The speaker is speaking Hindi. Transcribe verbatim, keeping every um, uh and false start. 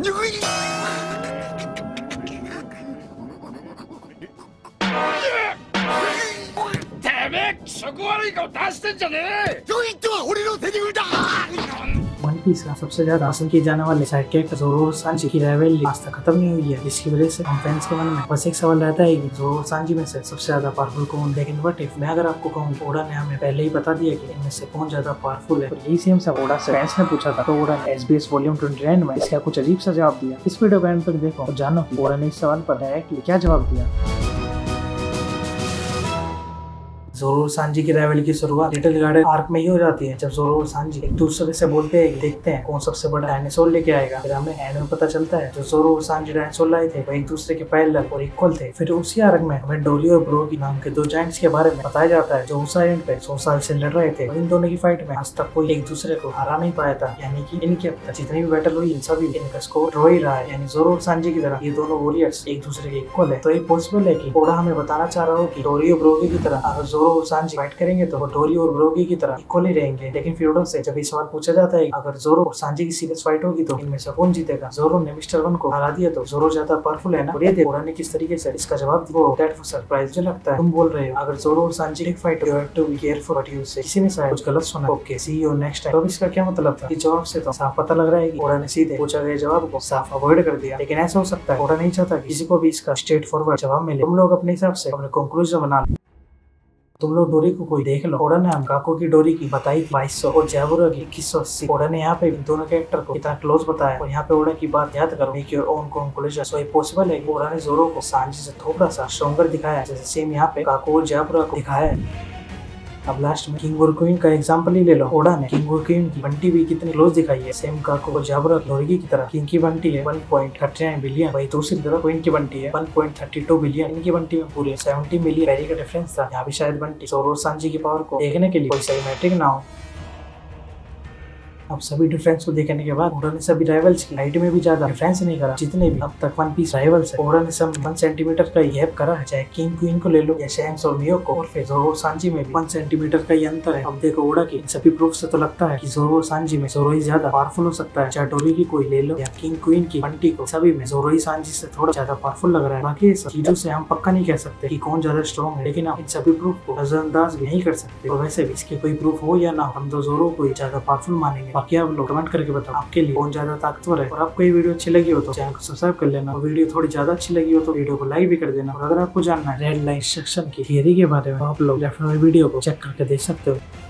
वन पीस का सबसे ज्यादा पसंद किए जाने वाले साइड कैरेक्टर ज़ोरो और सांजी की राइवलरी आज तक खत्म नहीं हुई है। इसकी वजह से हम फैंस के मन में बस एक सवाल रहता है कि ज़ोरो और सांजी में से सबसे ज्यादा पावरफुल कौन। लेकिन वट इफ मैं अगर आपको कहूँ ओडा ने हमें पहले ही बता दिया कि इनमें से कौन ज्यादा पावरफुल है। तो यही सेम सब ओडा से फैंस ने पूछा था, तो ओडा ने S B S volume twenty nine में इसका कुछ अजीब सा जवाब दिया। इस वीडियो को एंड तक देखो और जानो कि ओडा ने इस सवाल पर डायरेक्टली क्या जवाब दिया। ज़ोरो और सांजी की राइवलरी की शुरुआत लिटिल गार्डन आर्क में ही हो जाती है, जब ज़ोरो और सांजी एक दूसरे से बोलते हैं, देखते हैं कौन सबसे बड़ा डायनासोर लेके आएगा। फिर हमें एंड में पता चलता है जो ज़ोरो और सांजी डायनासोर लाए थे वो एक दूसरे के पैरेलल और इक्वल थे। फिर उसी आर्क में हमें डोरी और ब्रोगी नाम के दो जायंट्स के बारे में बताया जाता है जो उस आइलैंड पे सौ साल से लड़ रहे थे। इन दोनों की फाइट में आज तक कोई एक दूसरे को हरा नहीं पाया था, यानी कि इनकी अब तक जितनी भी बैटल हुई इन सभी इनका स्कोर ड्रॉ ही रहा है। यानी ज़ोरो और सांजी की तरह ये दोनों वॉरियर्स एक दूसरे के इक्वल है। तो ये पॉसिबल है कि ओडा हमें बताना चाह रहा हो कि डोरी और ब्रोगी की तरह अगर ज़ोरो और सांजी फाइट करेंगे तो वो डोरी और ब्रोगी की तरह इक्वल ही रहेंगे। लेकिन फिर ओडा से जब ये सवाल पूछा जाता है अगर ज़ोरो और सांजी की सीरियस फाइट होगी तो इनमें से कौन जीतेगा। ज़ोरो ने मिस्टर वन को हरा दिया तो ज़ोरो ज्यादा पावरफुल है ना। और ये देखो ओडा ने किस तरीके से इसका जवाब दिया, वो दैट वाज सरप्राइज। मुझे लगता है तुम बोल रहे हो अगर ज़ोरो और सांजी की fight you have to be careful what you say. किसी ने शायद कुछ गलत सुना। Okay see you next time. तो इसका क्या मतलब था कि जवाब से तो साफ पता लग रहा है कि ओडा ने सीधे पूछा गया जवाब को साफ अवॉइड कर दिया। लेकिन ऐसा हो सकता है ओडा नहीं चाहता किसी को भी इसका स्ट्रेट फॉरवर्ड जवाब मिले। तुम लोग अपने हिसाब से अपने कंक्लूजन बना लो। तुम लोग डोरी को कोई देख लो। ओडा ने हम काको की डोरी की बताई थी बाईस सौ और जैबुरा की इक्कीस सौ अस्सी। ओडा ने यहाँ पे दोनों कैरेक्टर को इतना क्लोज बताया और यहाँ पे ओडा की बात याद करो, make your own conclusion. So ये पॉसिबल है कि ओडा ने ज़ोरो को सांजी से थोड़ा सा स्ट्रॉन्गर दिखाया है, जैसे सेम यहाँ पे काको और जैबुरा को दिखाया है। अब लास्ट में किंग और क्वीन का एग्जांपल ही ले लो। ओडा ने किंग और क्वीन की बंटी भी कितनी क्लोज दिखाई है, सेम काको और जैबुरा डोरी की तरह। किंग की बंटी है one point thirty nine billion, वही दूसरी तरफ क्वीन की बंटी है one point thirty two billion. इनकी बंटी में पूरे सेवेंटी मिलियन वैल्यू का डिफरेंस था। यहाँ भी शायद बंटी ज़ोरो और सांजी की पावर को देखने के लिए कोई सही मैट्रिक ना हो। अब सभी डिफरेंस को देखने के बाद ओडा ने सभी राइवल्स की हाइट में भी ज्यादा डिफरेंस नहीं करा। जितने भी अब तक वन पीस राइवल्स है ओडा ने सब वन सेंटीमीटर का गैप करा है, चाहे किंग क्वीन को ले लो या शैंक्स और मियो को। और फिर ज़ोरो और सांजी में भी वन सेंटीमीटर का ही अंतर है। अब देखो ओडा की सभी प्रूफ से तो लगता है कि ज़ोरो और सांजी में ज़ोरो ही ज्यादा पावरफुल हो सकता है। चाहे डोरी की कोई ले लो या किंग क्वीन की बंटी को, सभी में ज़ोरो ही सांजी से थोड़ा ज्यादा पावरफुल लग रहा है। बाकी ये सब चीजों से हम पक्का नहीं कह सकते कि कौन ज्यादा स्ट्रॉन्ग है, लेकिन हम इन सभी प्रूफ को नजरअंदाज भी नहीं कर सकते। और वैसे भी इसके कोई प्रूफ हो या ना, हम तो ज़ोरो को ज्यादा पावरफुल मानेंगे। बाकी आप लोग कमेंट करके बताओ आपके लिए कौन ज्यादा ताकतवर है। और आपको ये वीडियो अच्छी लगी हो तो चैनल को सब्सक्राइब कर लेना। और वीडियो थोड़ी ज्यादा अच्छी लगी हो तो वीडियो को लाइक भी कर देना। और अगर आपको जानना है रेड लाइट सेक्शन की थियरी के बारे में तो आप लोग लेफ्ट में वीडियो को चेक करके देख सकते हो।